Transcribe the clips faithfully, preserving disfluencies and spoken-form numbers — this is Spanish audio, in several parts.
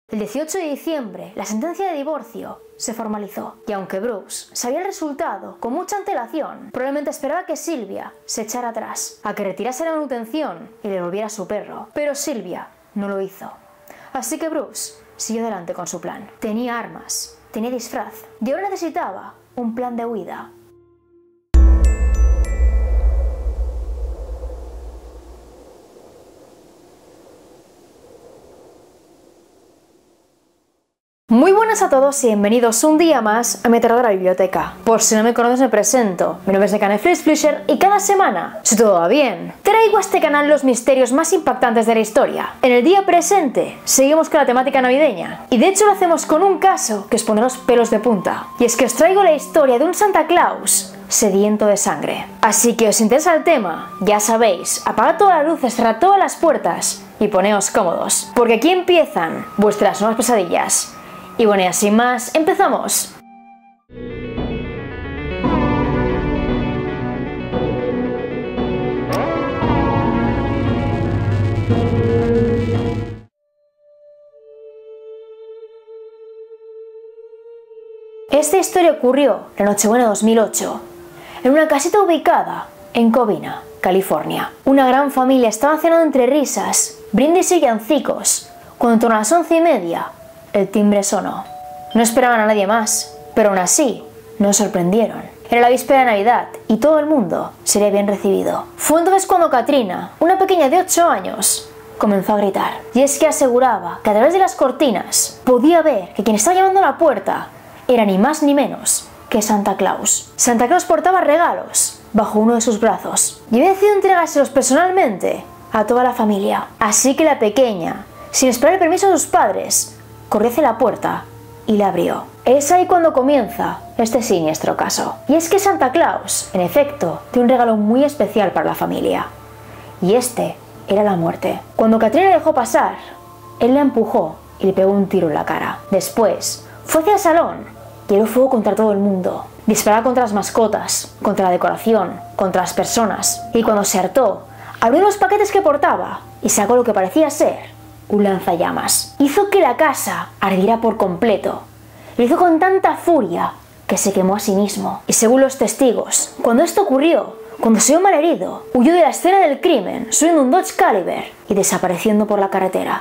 El dieciocho de diciembre, la sentencia de divorcio se formalizó, y aunque Bruce sabía el resultado con mucha antelación, probablemente esperaba que Sylvia se echara atrás, a que retirase la manutención y le devolviera a su perro, pero Sylvia no lo hizo. Así que Bruce siguió adelante con su plan. Tenía armas, tenía disfraz, y ahora necesitaba un plan de huida. Muy buenas a todos y bienvenidos un día más a mi aterradora biblioteca. Por si no me conoces me presento, mi nombre es Nekane Flisher y cada semana, si todo va bien, traigo a este canal los misterios más impactantes de la historia. En el día presente seguimos con la temática navideña y de hecho lo hacemos con un caso que os pondrá los pelos de punta. Y es que os traigo la historia de un Santa Claus sediento de sangre. Así que os interesa el tema, ya sabéis, apagad todas las luces, cerrad todas las puertas y poneos cómodos, porque aquí empiezan vuestras nuevas pesadillas. Y bueno, y sin más, empezamos. Esta historia ocurrió la Nochebuena de dos mil ocho, en una casita ubicada en Covina, California. Una gran familia estaba cenando entre risas, brindis y villancicos, cuando en torno a las once y media el timbre sonó. No esperaban a nadie más, pero aún así nos sorprendieron. Era la víspera de Navidad y todo el mundo sería bien recibido. Fue entonces cuando Katrina, una pequeña de ocho años, comenzó a gritar. Y es que aseguraba que a través de las cortinas podía ver que quien estaba llamando a la puerta era ni más ni menos que Santa Claus. Santa Claus portaba regalos bajo uno de sus brazos y había decidido entregárselos personalmente a toda la familia. Así que la pequeña, sin esperar el permiso de sus padres, corrió hacia la puerta y la abrió. Es ahí cuando comienza este siniestro caso. Y es que Santa Claus, en efecto, tiene un regalo muy especial para la familia. Y este era la muerte. Cuando Katrina le dejó pasar, él la empujó y le pegó un tiro en la cara. Después, fue hacia el salón y tiró fuego contra todo el mundo. Disparaba contra las mascotas, contra la decoración, contra las personas. Y cuando se hartó, abrió los paquetes que portaba y sacó lo que parecía ser un lanzallamas. Hizo que la casa ardiera por completo. Lo hizo con tanta furia que se quemó a sí mismo. Y según los testigos, cuando esto ocurrió, cuando se vio malherido, huyó de la escena del crimen, subiendo un Dodge Caliber y desapareciendo por la carretera.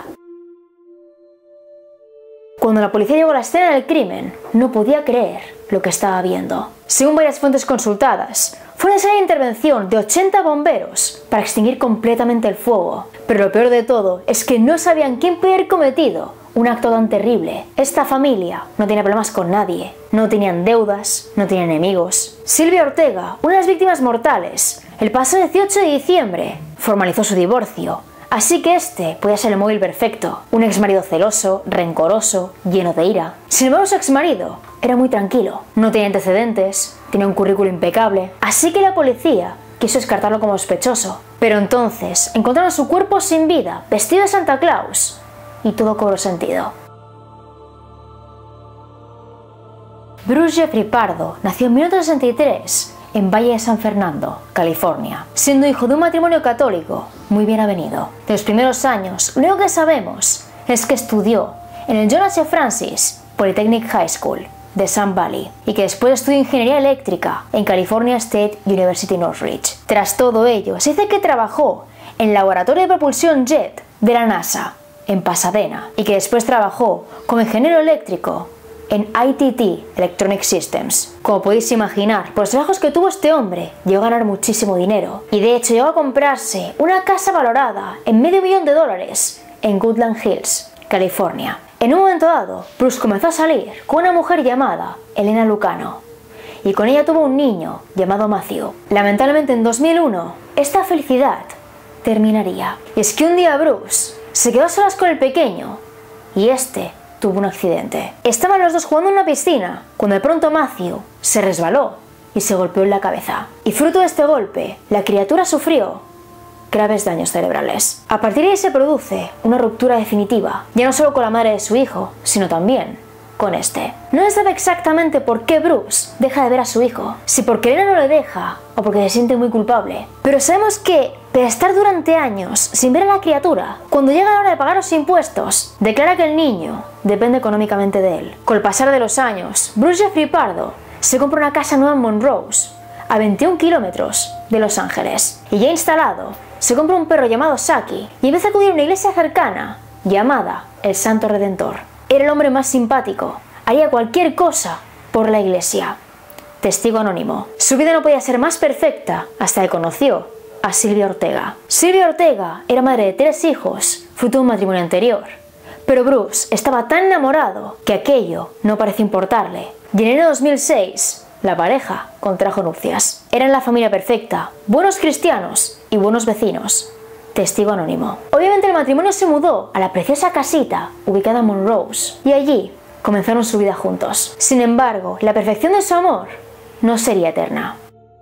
Cuando la policía llegó a la escena del crimen, no podía creer lo que estaba viendo. Según varias fuentes consultadas, fue necesaria la intervención de ochenta bomberos para extinguir completamente el fuego. Pero lo peor de todo es que no sabían quién podía haber cometido un acto tan terrible. Esta familia no tenía problemas con nadie, no tenían deudas, no tenían enemigos. Sylvia Ortega, una de las víctimas mortales, el pasado dieciocho de diciembre formalizó su divorcio. Así que este podía ser el móvil perfecto, un exmarido celoso, rencoroso, lleno de ira. Sin embargo, su exmarido era muy tranquilo, no tenía antecedentes, tenía un currículo impecable, así que la policía quiso descartarlo como sospechoso. Pero entonces encontraron su cuerpo sin vida, vestido de Santa Claus, y todo cobró sentido. Bruce Jeffrey Pardo nació en mil novecientos sesenta y tres en Valle de San Fernando, California, siendo hijo de un matrimonio católico muy bien avenido. De los primeros años, lo único que sabemos es que estudió en el John H. Francis Polytechnic High School de Sun Valley y que después estudió ingeniería eléctrica en California State University Northridge. Tras todo ello, se dice que trabajó en el laboratorio de propulsión jet de la NASA en Pasadena y que después trabajó como ingeniero eléctrico en I T T Electronic Systems. Como podéis imaginar, por los trabajos que tuvo este hombre, llegó a ganar muchísimo dinero y de hecho llegó a comprarse una casa valorada en medio millón de dólares en Woodland Hills, California. En un momento dado, Bruce comenzó a salir con una mujer llamada Elena Lucano y con ella tuvo un niño llamado Matthew. Lamentablemente en dos mil uno, esta felicidad terminaría. Y es que un día Bruce se quedó a solas con el pequeño y este tuvo un accidente. Estaban los dos jugando en una piscina cuando de pronto Matthew se resbaló y se golpeó en la cabeza. Y fruto de este golpe, la criatura sufrió graves daños cerebrales. A partir de ahí se produce una ruptura definitiva, ya no solo con la madre de su hijo, sino también con este. No se sabe exactamente por qué Bruce deja de ver a su hijo, si porque Elena no le deja o porque se siente muy culpable. Pero sabemos que, de estar durante años sin ver a la criatura, cuando llega la hora de pagar los impuestos, declara que el niño depende económicamente de él. Con el pasar de los años, Bruce Jeffrey Pardo se compra una casa nueva en Monrose, a veintiún kilómetros de Los Ángeles, y ya instalado, se compra un perro llamado Saki y empieza a acudir a una iglesia cercana llamada el Santo Redentor. Era el hombre más simpático, haría cualquier cosa por la iglesia. Testigo anónimo. Su vida no podía ser más perfecta hasta que conoció a Silvia Ortega. Silvia Ortega era madre de tres hijos, fruto de un matrimonio anterior. Pero Bruce estaba tan enamorado que aquello no pareció importarle. Y en enero de dos mil seis, la pareja contrajo nupcias. Eran la familia perfecta, buenos cristianos y buenos vecinos. Testigo anónimo. Obviamente el matrimonio se mudó a la preciosa casita ubicada en Monrose y allí comenzaron su vida juntos. Sin embargo, la perfección de su amor no sería eterna.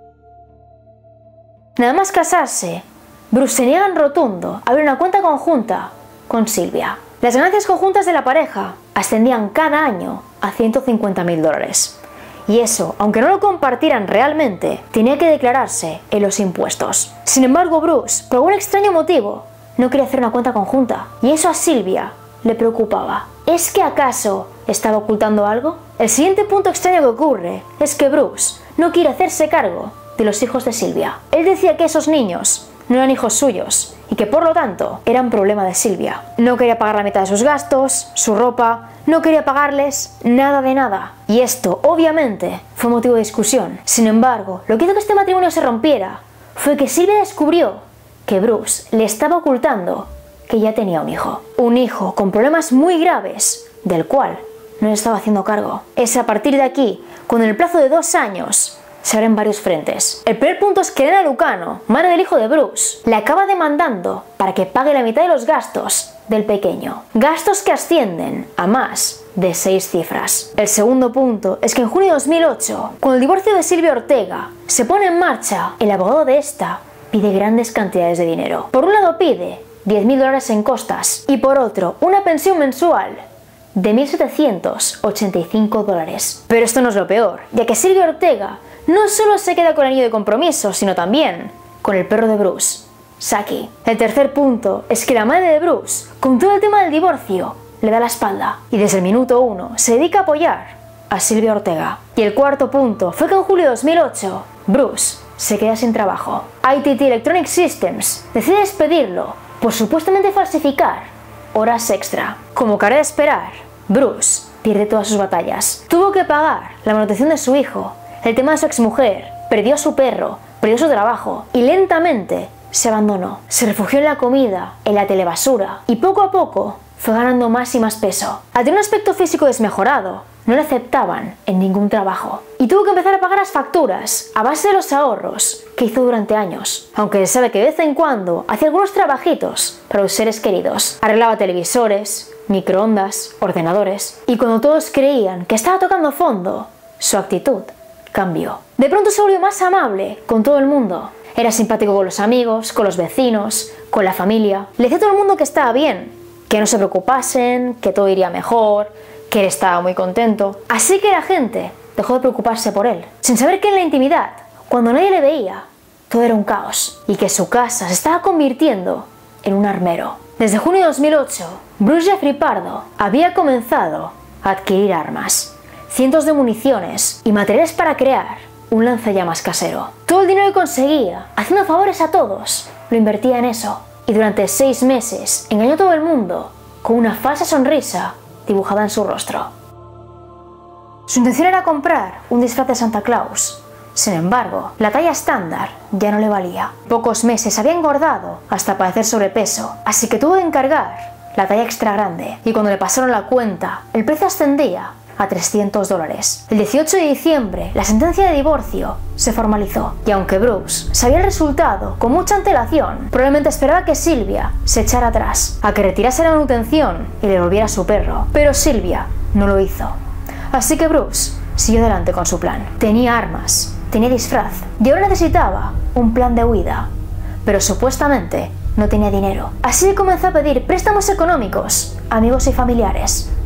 Nada más casarse, Bruce se niega en rotundo a abrir una cuenta conjunta con Silvia. Las ganancias conjuntas de la pareja ascendían cada año a ciento cincuenta mil dólares. Y eso, aunque no lo compartieran realmente, tenía que declararse en los impuestos. Sin embargo, Bruce, por algún extraño motivo, no quería hacer una cuenta conjunta. Y eso a Silvia le preocupaba. ¿Es que acaso estaba ocultando algo? El siguiente punto extraño que ocurre es que Bruce no quiere hacerse cargo de los hijos de Silvia. Él decía que esos niños no eran hijos suyos y que por lo tanto eran problema de Silvia. No quería pagar la mitad de sus gastos, su ropa, no quería pagarles nada de nada. Y esto, obviamente, fue motivo de discusión. Sin embargo, lo que hizo que este matrimonio se rompiera fue que Silvia descubrió que Bruce le estaba ocultando que ya tenía un hijo. Un hijo con problemas muy graves, del cual no se estaba haciendo cargo. Es a partir de aquí, cuando en el plazo de dos años se abren varios frentes. El primer punto es que Elena Lucano, madre del hijo de Bruce, le acaba demandando para que pague la mitad de los gastos del pequeño. Gastos que ascienden a más de seis cifras. El segundo punto es que en junio de dos mil ocho, cuando el divorcio de Silvia Ortega se pone en marcha, el abogado de esta pide grandes cantidades de dinero. Por un lado pide diez mil dólares en costas y por otro una pensión mensual de mil setecientos ochenta y cinco dólares. Pero esto no es lo peor, ya que Silvia Ortega no solo se queda con el anillo de compromiso, sino también con el perro de Bruce, Saki. El tercer punto es que la madre de Bruce, con todo el tema del divorcio, le da la espalda y desde el minuto uno se dedica a apoyar a Silvia Ortega. Y el cuarto punto fue que en julio de dos mil ocho, Bruce se queda sin trabajo. I T T Electronic Systems decide despedirlo por supuestamente falsificar horas extra. Como cabe de esperar, Bruce pierde todas sus batallas. Tuvo que pagar la manutención de su hijo, el tema de su exmujer, perdió a su perro, perdió su trabajo y lentamente se abandonó. Se refugió en la comida, en la telebasura y poco a poco fue ganando más y más peso. Al tener un aspecto físico desmejorado, no le aceptaban en ningún trabajo y tuvo que empezar a pagar las facturas a base de los ahorros que hizo durante años. Aunque se sabe que de vez en cuando hacía algunos trabajitos para los seres queridos. Arreglaba televisores, microondas, ordenadores y cuando todos creían que estaba tocando fondo, su actitud cambió. De pronto se volvió más amable con todo el mundo. Era simpático con los amigos, con los vecinos, con la familia. Le decía a todo el mundo que estaba bien, que no se preocupasen, que todo iría mejor, que él estaba muy contento. Así que la gente dejó de preocuparse por él, sin saber que en la intimidad, cuando nadie le veía, todo era un caos y que su casa se estaba convirtiendo en un armero. Desde junio de dos mil ocho, Bruce Jeffrey Pardo había comenzado a adquirir armas, cientos de municiones y materiales para crear un lanzallamas casero. Todo el dinero que conseguía, haciendo favores a todos, lo invertía en eso. Y durante seis meses engañó a todo el mundo con una falsa sonrisa dibujada en su rostro. Su intención era comprar un disfraz de Santa Claus. Sin embargo, la talla estándar ya no le valía. Pocos meses había engordado hasta padecer sobrepeso, así que tuvo que encargar la talla extra grande. Y cuando le pasaron la cuenta, el precio ascendía a trescientos dólares. El dieciocho de diciembre, la sentencia de divorcio se formalizó. Y aunque Bruce sabía el resultado con mucha antelación, probablemente esperaba que Silvia se echara atrás, a que retirase la manutención y le volviera a su perro. Pero Silvia no lo hizo. Así que Bruce siguió adelante con su plan. Tenía armas, tenía disfraz y ahora necesitaba un plan de huida. Pero supuestamente no tenía dinero. Así que comenzó a pedir préstamos económicos a amigos y familiares.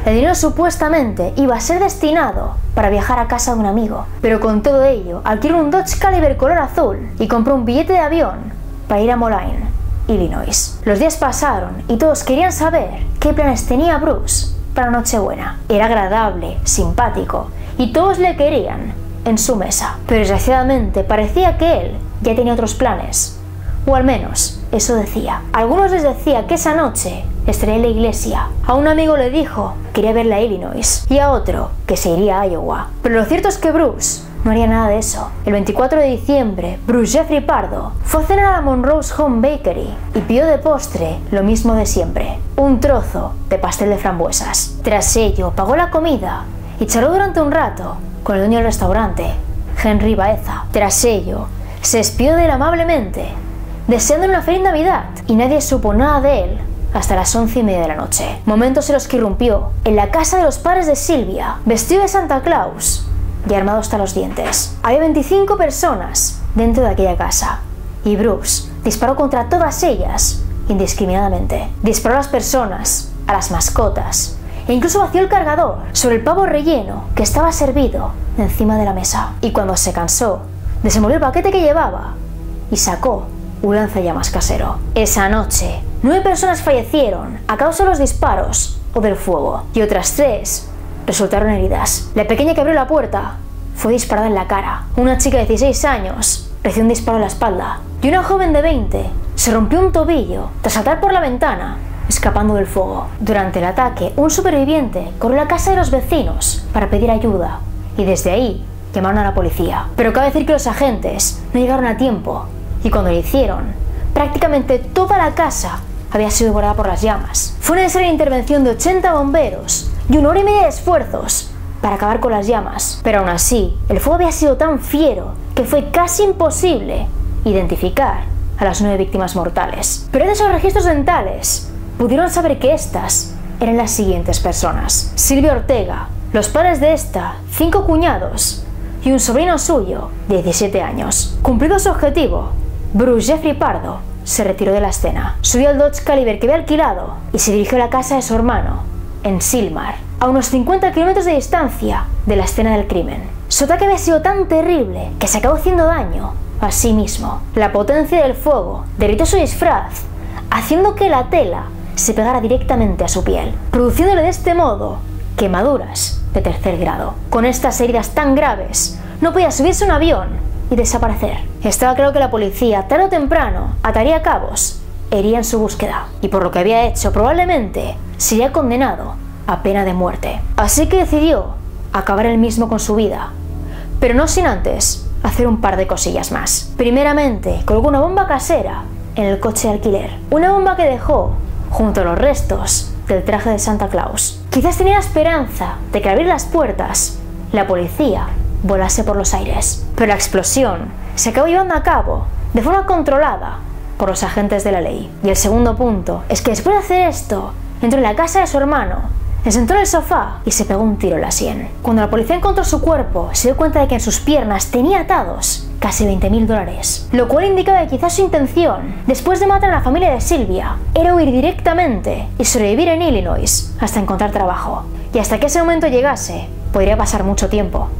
El dinero supuestamente iba a ser destinado para viajar a casa de un amigo, pero con todo ello alquiló un Dodge Caliber color azul y compró un billete de avión para ir a Moline, Illinois. Los días pasaron y todos querían saber qué planes tenía Bruce para Nochebuena. Era agradable, simpático y todos le querían en su mesa, pero desgraciadamente parecía que él ya tenía otros planes, o al menos eso decía. A algunos les decía que esa noche estaría en la iglesia, a un amigo le dijo que quería verla a Illinois y a otro que se iría a Iowa. Pero lo cierto es que Bruce no haría nada de eso. El veinticuatro de diciembre, Bruce Jeffrey Pardo fue a cenar a la Monroe's Home Bakery y pidió de postre lo mismo de siempre, un trozo de pastel de frambuesas. Tras ello, pagó la comida y charló durante un rato con el dueño del restaurante, Henry Baeza. Tras ello, se despidió de él amablemente, deseándole una feliz Navidad, y nadie supo nada de él hasta las once y media de la noche. Momentos en los que irrumpió en la casa de los padres de Sylvia, vestido de Santa Claus y armado hasta los dientes. Había veinticinco personas dentro de aquella casa, y Bruce disparó contra todas ellas indiscriminadamente. Disparó a las personas, a las mascotas, e incluso vació el cargador sobre el pavo relleno que estaba servido encima de la mesa. Y cuando se cansó, desenvolvió el paquete que llevaba y sacó un lanzallamas casero. Esa noche, nueve personas fallecieron a causa de los disparos o del fuego, y otras tres resultaron heridas. La pequeña que abrió la puerta fue disparada en la cara. Una chica de dieciséis años recibió un disparo en la espalda, y una joven de veinte se rompió un tobillo tras saltar por la ventana, escapando del fuego. Durante el ataque, un superviviente corrió a la casa de los vecinos para pedir ayuda, y desde ahí llamaron a la policía. Pero cabe decir que los agentes no llegaron a tiempo, y cuando lo hicieron, prácticamente toda la casa había sido devorada por las llamas. Fue necesaria la intervención de ochenta bomberos y una hora y media de esfuerzos para acabar con las llamas. Pero aún así, el fuego había sido tan fiero que fue casi imposible identificar a las nueve víctimas mortales. Pero gracias a los registros dentales, pudieron saber que estas eran las siguientes personas: Sylvia Ortega, los padres de esta, cinco cuñados y un sobrino suyo de diecisiete años. Cumplido su objetivo, Bruce Jeffrey Pardo se retiró de la escena, subió al Dodge Caliber que había alquilado y se dirigió a la casa de su hermano, en Sylmar, a unos cincuenta kilómetros de distancia de la escena del crimen. Su ataque había sido tan terrible que se acabó haciendo daño a sí mismo. La potencia del fuego derritió su disfraz, haciendo que la tela se pegara directamente a su piel, produciéndole de este modo quemaduras de tercer grado. Con estas heridas tan graves, no podía subirse a un avión y desaparecer. Estaba claro que la policía, tarde o temprano, ataría cabos e iría en su búsqueda, y por lo que había hecho probablemente sería condenado a pena de muerte. Así que decidió acabar él mismo con su vida, pero no sin antes hacer un par de cosillas más. Primeramente, colgó una bomba casera en el coche de alquiler, una bomba que dejó junto a los restos del traje de Santa Claus. Quizás tenía la esperanza de que al abrir las puertas, la policía volase por los aires, pero la explosión se acabó llevando a cabo de forma controlada por los agentes de la ley. Y el segundo punto es que después de hacer esto, entró en la casa de su hermano, se sentó en el sofá y se pegó un tiro en la sien. Cuando la policía encontró su cuerpo, se dio cuenta de que en sus piernas tenía atados casi veinte mil dólares, lo cual indicaba que quizás su intención, después de matar a la familia de Sylvia, era huir directamente y sobrevivir en Illinois hasta encontrar trabajo. Y hasta que ese momento llegase, podría pasar mucho tiempo.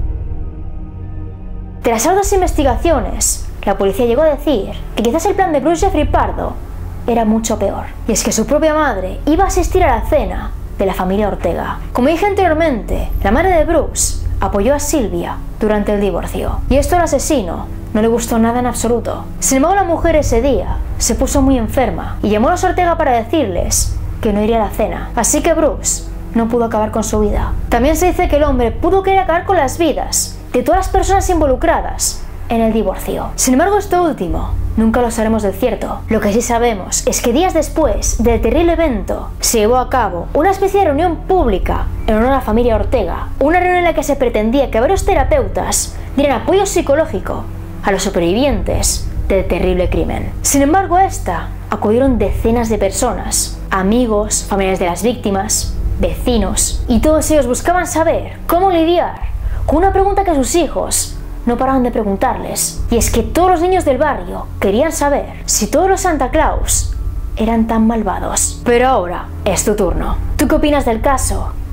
Tras arduas investigaciones, la policía llegó a decir que quizás el plan de Bruce Jeffrey Pardo era mucho peor. Y es que su propia madre iba a asistir a la cena de la familia Ortega. Como dije anteriormente, la madre de Bruce apoyó a Sylvia durante el divorcio, y esto al asesino no le gustó nada en absoluto. Sin embargo, la mujer ese día se puso muy enferma y llamó a los Ortega para decirles que no iría a la cena, así que Bruce no pudo acabar con su vida. También se dice que el hombre pudo querer acabar con las vidas de todas las personas involucradas en el divorcio. Sin embargo, esto último nunca lo sabremos del cierto. Lo que sí sabemos es que días después del terrible evento se llevó a cabo una especie de reunión pública en honor a la familia Ortega, una reunión en la que se pretendía que varios terapeutas dieran apoyo psicológico a los supervivientes del terrible crimen. Sin embargo, a esta acudieron decenas de personas, amigos, familiares de las víctimas, vecinos, y todos ellos buscaban saber cómo lidiar con una pregunta que sus hijos no paraban de preguntarles, y es que todos los niños del barrio querían saber si todos los Santa Claus eran tan malvados. Pero ahora es tu turno. ¿Tú qué opinas del caso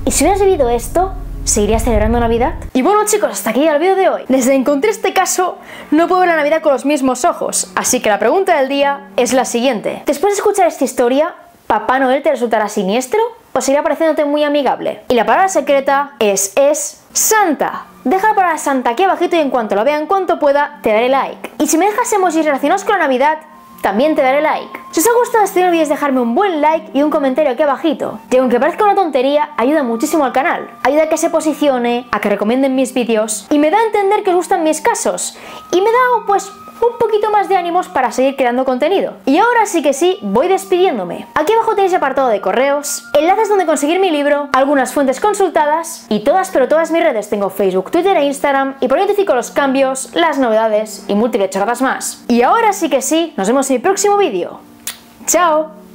¿Y si hubieras vivido esto, seguirías celebrando Navidad? Y bueno chicos, hasta aquí el vídeo de hoy. Desde que encontré este caso, no puedo ver la Navidad con los mismos ojos, así que la pregunta del día es la siguiente. Después de escuchar esta historia, ¿Papá Noel te resultará siniestro o seguirá pareciéndote muy amigable? Y la palabra secreta es, es Santa. Deja la palabra Santa aquí abajito y en cuanto lo vea, en cuanto pueda, te daré like. Y si me dejas emojis relacionados con la Navidad, también te daré like. Si os ha gustado este vídeo no olvidéis dejarme un buen like y un comentario aquí abajito. Y aunque parezca una tontería, ayuda muchísimo al canal. Ayuda a que se posicione, a que recomienden mis vídeos y me da a entender que os gustan mis casos. Y me da, pues, un poquito más de ánimos para seguir creando contenido. Y ahora sí que sí, voy despidiéndome. Aquí abajo tenéis el apartado de correos, enlaces donde conseguir mi libro, algunas fuentes consultadas y todas pero todas mis redes. Tengo Facebook, Twitter e Instagram y por ahí notifico los cambios, las novedades y múltiples chorradas más. Y ahora sí que sí, nos vemos en mi próximo vídeo. ¡Chao!